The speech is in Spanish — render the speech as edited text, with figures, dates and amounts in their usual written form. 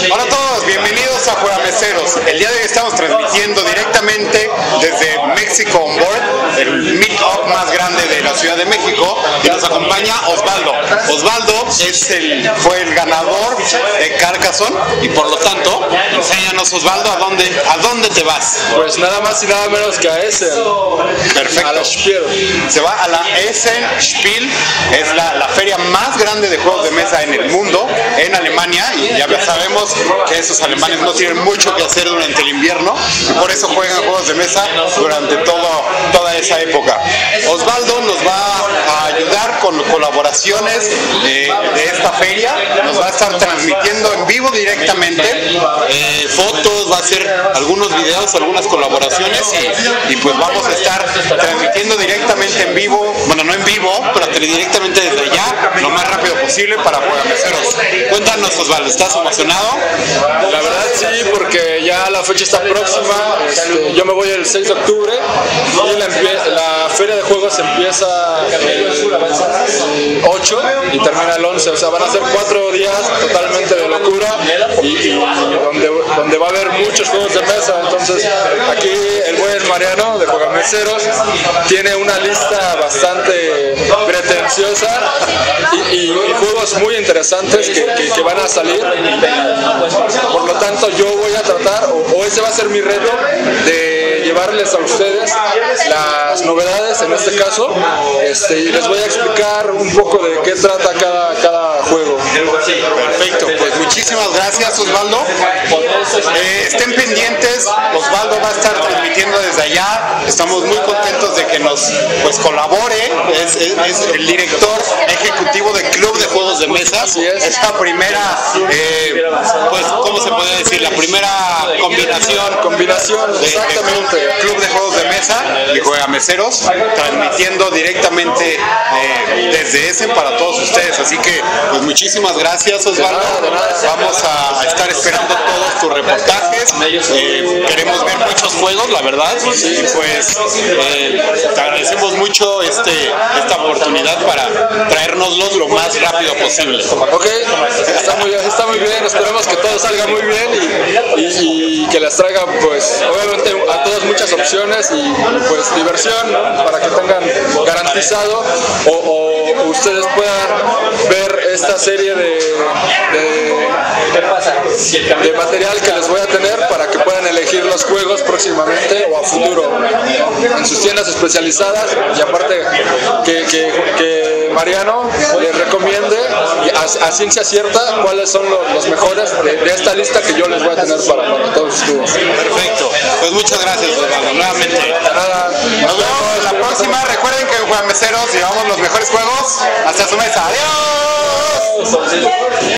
Hola a todos, bienvenidos a Juegameceros. El día de hoy estamos transmitiendo directamente desde Mexico On Board, el meet-up más grande de la Ciudad de México, y nos acompaña Osvaldo. Osvaldo fue el ganador de Carcassonne y por lo tanto, enséñanos, Osvaldo, ¿a dónde te vas? Pues nada más y nada menos que a Essen. Perfecto. A la Spiel. Se va a la Essen Spiel, es la feria más grande de juegos de mesa en el mundo, en Alemania, y ya sabemos que esos alemanes no tienen mucho que hacer durante el invierno y por eso juegan juegos de mesa durante toda esa época. Osvaldo nos va a ayudar con colaboraciones de esta feria, nos va a estar transmitiendo en vivo directamente fotos, va a hacer algunos videos, algunas colaboraciones y pues vamos a estar transmitiendo directamente en vivo, bueno, no en vivo, pero directamente desde ya, lo más rápido posible para Juegameceros. Cuéntanos, Osvaldo, ¿estás emocionado? La verdad sí, porque ya la fecha está próxima. Yo me voy el 6 de octubre y la feria de juegos empieza el 8 y termina el 11. O sea, van a ser 4 días totalmente de locura y donde va a haber muchos juegos de mesa. Entonces, aquí el buen Mariano de Juegameceros tiene una lista bastante pretenciosa y juegos muy interesantes que van a salir. Por lo tanto, yo voy a tratar, o ese va a ser mi reto, de llevarles a ustedes las novedades en este caso, y les voy a explicar un poco de qué trata cada juego. Perfecto, pues muchísimas gracias, Osvaldo. Estén pendientes, Osvaldo va a estar transmitiendo desde allá. Estamos muy contentos de que nos colabore. Es el director ejecutivo del Club de Juegos de Mesa. Es la primera, pues, ¿cómo se puede decir? La primera combinación Exactamente. de Club de Juegos de Mesa y Juegameceros, transmitiendo directamente desde Essen para todos ustedes. Así que, pues, muchísimas gracias, Osvaldo. Vamos a estar esperando todos tus reportajes. Queremos ver muchos juegos, la verdad. Y pues te agradecemos mucho esta oportunidad para traérnoslos lo más rápido posible. Ok, está muy bien. Esperemos que todo salga muy bien y que les traiga, pues, obviamente a todos muchas opciones y pues diversión, ¿no? Para que tengan garantizado o ustedes puedan ver esta serie de material que les voy a tener para que puedan elegir los juegos próximamente o a futuro en sus tiendas especializadas, y aparte que Mariano les recomiende a ciencia cierta cuáles son los mejores de esta lista que yo les voy a tener para todos ustedes. Perfecto, pues muchas gracias, Osvaldo, nuevamente. Nos vemos en la próxima. Recuerden que en Juegameceros llevamos los mejores juegos hacia su mesa. ¡Adiós!